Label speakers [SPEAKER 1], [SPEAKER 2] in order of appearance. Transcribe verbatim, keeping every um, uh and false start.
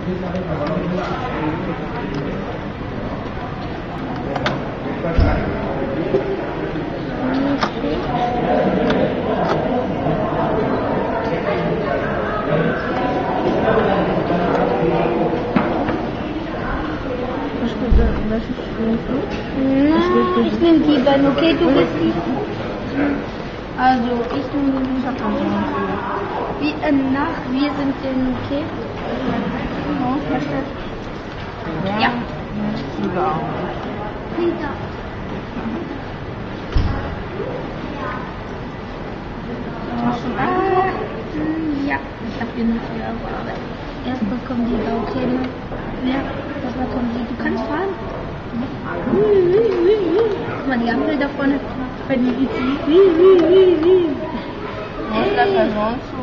[SPEAKER 1] Ich bin die Ben, okay, du bist die. Also, ich bin den Verkauf. Wie äh, nach, wir sind den, okay? Ja. Ja. Lisa. Ah, ja, ich hab hier noch vier Euro, aber erst bekommen die Baukäme. Ja, das bekommen die. Du kannst fahren. Guck mal, die Ampel da vorne bei mir.
[SPEAKER 2] Wo ist der Person?